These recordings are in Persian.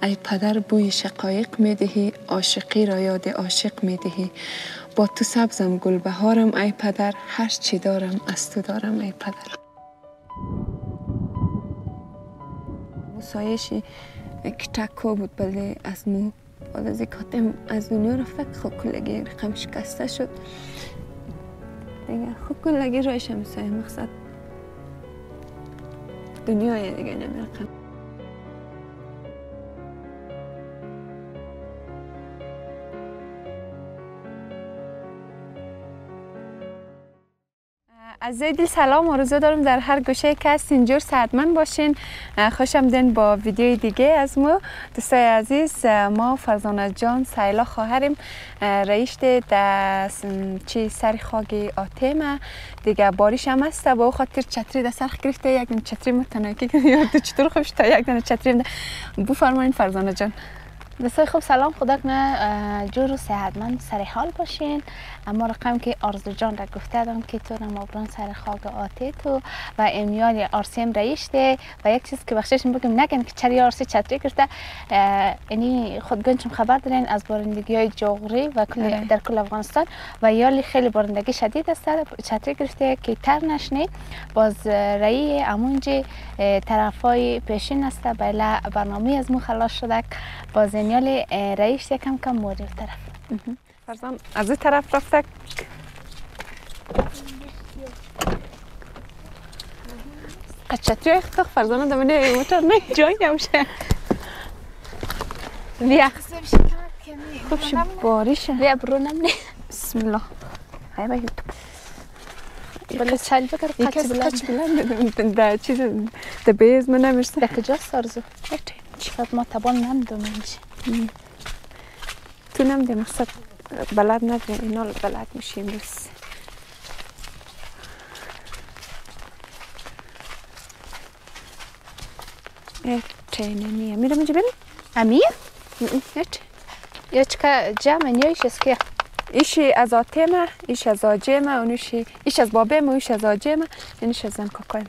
ای پدر بوی شقایق میدهی، عاشقی را یاد عاشق میدهی. با تو سبزم گل بهارم ای پدر، هر چی دارم از تو دارم ای پدر. مسایشی کتکو بود بله از مو بعد از کاتم از دنیا رفت. خب کلگی رقم شکسته شد دیگه. خب کلگی رایش هم سایه مقصد دنیای دیگه نمیرقم. از دل سلام آرزو دارم در هر گوشه که هستین جور صحتمند باشین. خوش آمدین با ویدیوی دیگه از ما دوستای عزیز. ما فرزانه جان سایلا خواهریم رئیس در چی سر خاگی آتیمه دیگه. باریش هم هسته با خاطر چتری در سرخ گرفته. یک دونه چتری متناکی که یاد چطور خوبش تا یک دونه چتری بفرمایین فرزانه جان. دوستای خوب سلام، خدا کنه جور و صحتمند سر حال باشین. اما رقم که آرزو جان را گفته دارم که تو نمابران سر خاک آتی تو و امیال آرسیم رایشته و یک چیز که بخشش بگم نگن که چری آرسی چتری کرده. اینی خودگانچم خبر دارین از بارندگی های جغری و در کل افغانستان و یالی خیلی بارندگی شدید است. چتری گرفته که تر نشنه باز رایی امونجی طرفای پیشین است. بله برنامه از مو خلاص شده باز امیال رایش کم کم موری طرف فرزان از این طرف رفته. چتری اختخ فرزانه دمونه موتور نه جایی نمیشه. بیا خوب شو باریشه. بیا برو نمنی. بسم الله. های با یوتیوب بله چال بگر قچ بلند ده چیز ده بیز من نمیرسه. ده کجاست آرزو؟ شاید ما تبان نمدم اینجا. تو نمده مقصد بلد نداریم اینا بلد میشیم بس. چینیه میرم اینجا بریم؟ امیر؟ هیچ یا چکا جمع نیایش است که ایشی از آتیمه، ایش از آجیمه، اونوشی ایش از بابیمه، ایش از آجیمه، اینش از زن کاکایمه.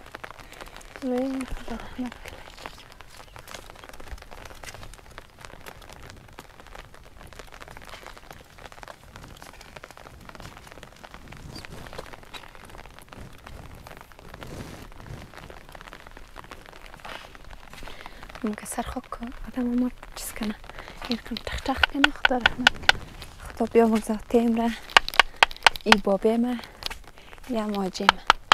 که سر خاک آدم ما چیز کنه این کن تخ تخ کنه. خدا رحمت کنه. خدا بیامرزه آتیم را ای بابیمه یا ماجیمه.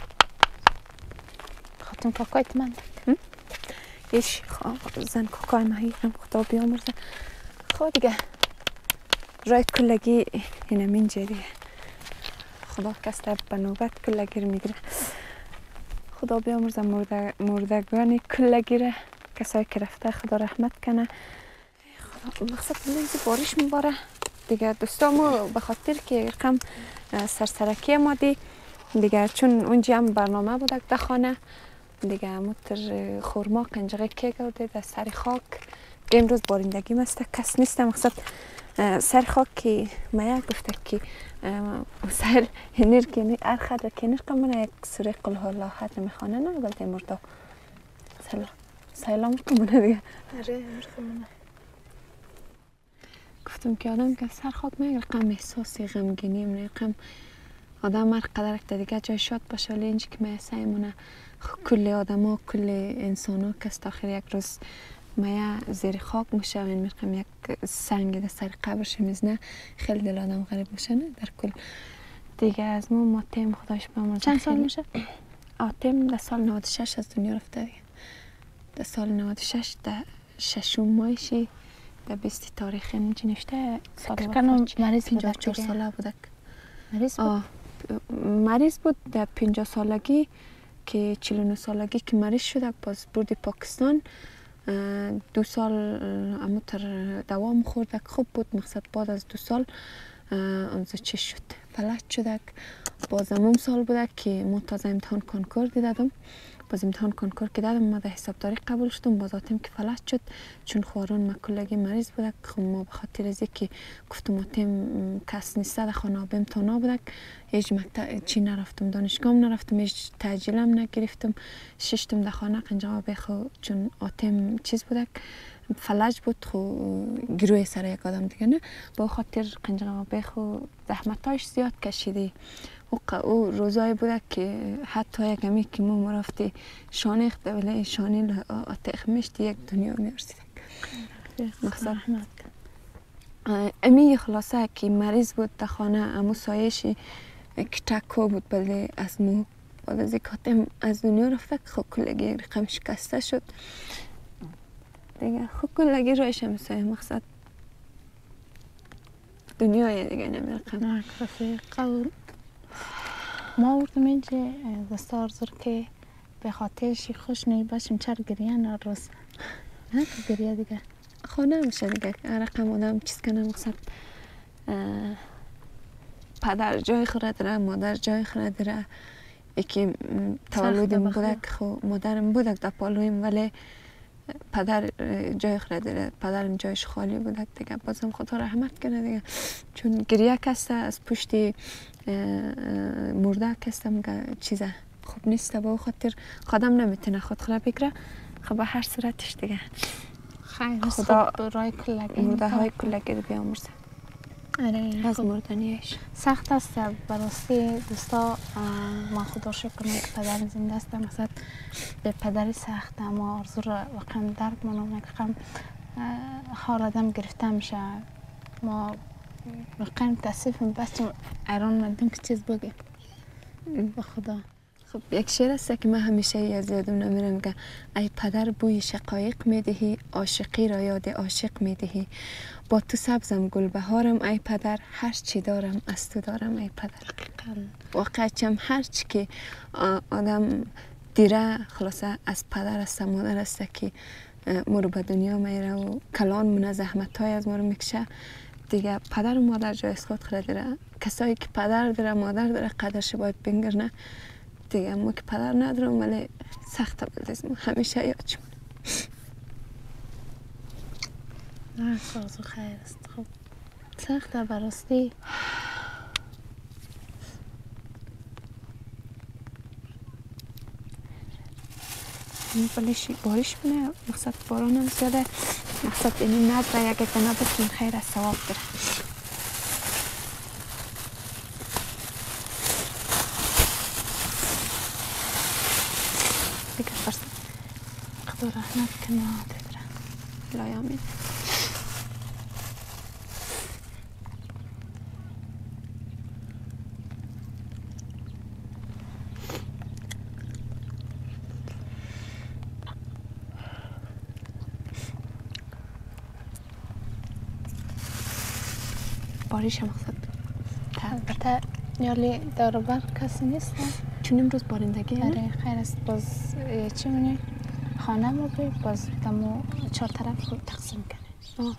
خاتم کاکایت من ایش زن کاکای مهیرم خدا بیامرزه. خدا دیگه رای کلگی اینه من جریه. خدا کسته به نوبت کلگی رو میگیره. خدا بیامرزه مردگانی کلگی رو کسایی که رفته خدا رحمت کنه. خدا مقصد بلنزی باریش میباره دیگه. دوستامو به خاطر که رقم سرسرکی ما دیگه چون اونجا هم برنامه بوده در خانه دیگه متر خورما قنجقه که کرده در سر خاک. امروز بارندگی مسته کس نیست. مقصد سر خاک که میا گفته که سر هنر که ارخد کنیر کمونه یک سوره قل هو الله احد نمیخوانه نه بلکه مردا سلام کمونه دیگه. گفتم که آدم که سر خاک میگه رقم احساسی غمگینی من رقم آدم هر قدر که دیگه جای شاد باشه ولی اینجا که میسه ایمونه کل آدم ها کل انسان ها که آخر یک روز میا زیر خاک میشه و این رقم یک سنگ در سر قبرش میزنه خیلی دل آدم غریب میشه نه در کل دیگه. از ما تیم خداش بامرزه. چند سال میشه؟ آتیم در سال 96 از دنیا رفته دیگه. در سال 96 در ششم مایشی در 20 تاریخ اینجا نشته. سال وفات مریض 54 ساله بودک. مریض بود؟ مریض بود در 50 سالگی که 49 سالگی که مریض شدک باز بردی پاکستان. 2 سال اموتر دوام خوردک خوب بود. مقصد بعد از 2 سال اونجا چی شد فلج شدک. باز همون سال بودک که ما تازه امتحان کنکور دیدم. باز امتحان کنکور که دادم ما در حسابداری قبول شدم. باز آتیم که فلج شد چون خواران ما کلگی مریض بودک. خب ما به خاطر از که گفتم آتیم کس نیست در خانه به امتحانا بودک هیچ مکتب چی نرفتم دانشگاه نرفتم هیچ تعجیلم نگرفتم. ششتم در خانه قنجا بخو چون آتیم چیز بودک فلج بود خو گروه سر یک آدم دیگه نه با خاطر قنجقه خو زحمتاش زیاد کشیدی او روزایی بوده که حتی یک کمی که ما رفتی شانه اخته ولی شانه آتخ مشتی یک دنیا میرسید مقصد امی خلاصه که مریض بود در خانه امو سایشی کتکو بود بله از مو بعد از کاتم از دنیا رفته خب کلگی یک رقم شکسته شد دیگه خب کلگی رویش هم سایه مقصد دنیای دیگه نمیرقم نه رفیق ما وردم اینجا دستار زر که به خاطرشی خوش نی باشیم چر گریه نروز نه که گریه دیگه خانه میشه دیگه رقم آدم چیز کنه مقصد پدر جای خورد داره مادر جای خورد داره یکی تولدیم بوده که خب مادرم بوده در پالویم ولی پدر جای خورد داره پدرم جایش خالی بوده دیگه بازم خدا رحمت کنه دیگه چون گریه کسته از پشتی مرده کسته میگه چیزه خوب نیست با خاطر خودم نمیتونه خود بگیره خب به هر صورتش دیگه خیر خدا رای کلگی مرده های کلگی رو بیامرزه از مردنیش سخت است براستی دوستا ما خدا شکر کنم که پدرم زنده است مثلا به پدری سخت اما آرزو را واقعا درک منم که حال آدم گرفته میشه ما واقعا تصیفم بس ایران مردم که چیز بگیم به خدا خب یک شعر است که من همیشه از یادم نمیرم که ای پدر بوی شقایق میدهی عاشقی را یاد عاشق میدهی با تو سبزم گل بهارم ای پدر هر چی دارم از تو دارم ای پدر واقعا چم هر چی که آدم دیره خلاصه از پدر است مادر است که مرو به دنیا میره و کلان من زحمت های از مرو میکشه دیگه پدر و مادر جای خود خرد داره کسایی که پدر داره مادر داره قدرش باید بنگرنه دیگه ما که پدر ندارم ولی سخت بلدیزم همیشه یاد چون نه آرزو خیر است خب سخته براستی بارش بونه مقصد باران هم زیاده مقصد اینی نظر یک کنه بکنیم خیر از ثواب داره دیگه فرصت خدا رحمت کنه دادره لای آمین باریش مقصد البته یالی داروبر کسی نیست چون امروز بارندگی آره خیر است باز چی مونی خانه ما بید باز دمو 4 طرف رو تقسیم کنه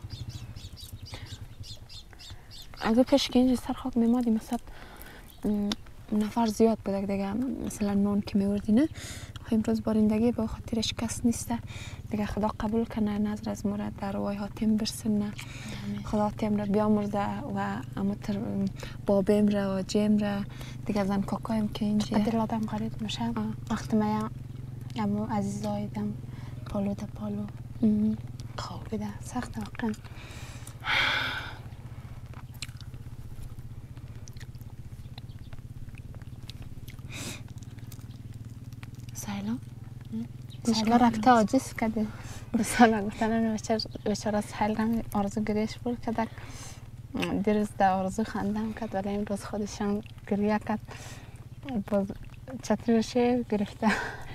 اگه پیش که اینجا سر خاک میمادی مثلا نفر زیاد بوده دیگه مثلا نان که میوردی نه امروز بارندگی با خاطرش کس نیسته دیگه خدا قبول کنه نظر از مرد در روی حاتم برسنه خدا حاتم را بیامرزه و امتر بابیم را و جیم را دیگه زن کاکایم که اینجا دل آدم غریب میشه وقتی من امو عزیزایدم پالو تا پالو خوابیده سخت واقعا سیلا رکته عاجز کده بسالا گفتن بچار از حلم آرزو گریش بود کدک دیروز در آرزو خندم کد ولی امروز خودشان گریه کد باز چطورشه گرفته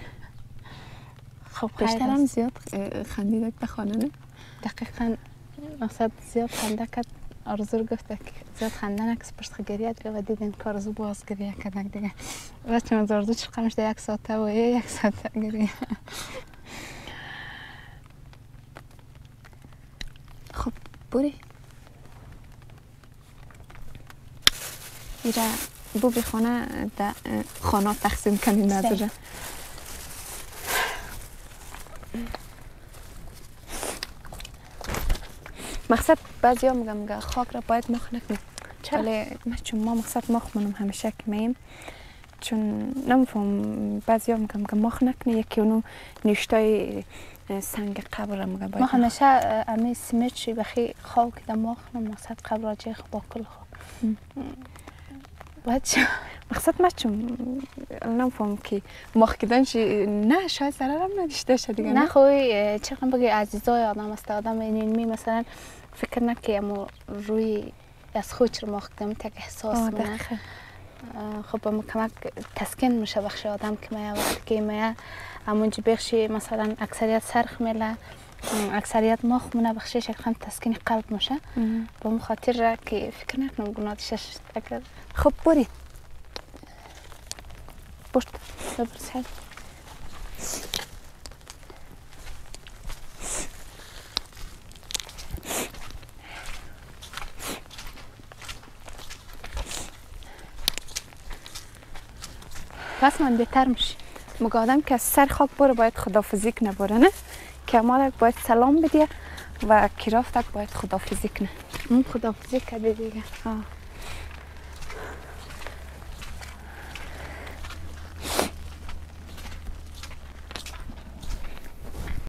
خب بیشترم زیاد خندیده به خانه نه دقیقا مقصد زیاد خنده کد آرزو رو گفته که زیاد خنده نکس پشت گریه دیگه و دیدیم که آرزو باز گریه کدک دیگه وقتی من آرزو چقدرش ده 1 ساعته و 1 ساعته گریه خب بوری ایره بوری خانه خانه تقسیم کنی نداره مقصد بعضی ها میگم خاک را باید مخ نکنیم ولی چون ما مقصد مخ منم همیشه که میم چون نمیفهم بعضی ها میگم مخ نکنی یکی اونو نشتای سنگ قبر هم باید ما همیشه امی سیمت شی بخی خاک دماغ مقصد قبر راجع با کل خو باید مقصد ما چون نمیفهم که مخ کردن چی نه شاید ضرر هم نداشته شه دیگه نه خوی چقدر بگی عزیزای آدم است آدم اینمی مثلا فکر نکنی اما روی از خود چرا مخ کردم تک احساس منه خب با کمک تسکین میشه بخش آدم که ما وقتی که ما همونجا بخشی مثلا اکثریت سرخ میله اکثریت مخ منه بخشی شکل تسکین قلب میشه با مخاطر که فکر نکنم گناه داشته اگر خب برید پشت ببرسید پس من بهتر میشه مگه آدم که از سر خاک بره باید خدافزی کنه بره نه که مالک باید سلام بدیه و کرافتک باید خدافزی کنه اون خدافزی کرده دیگه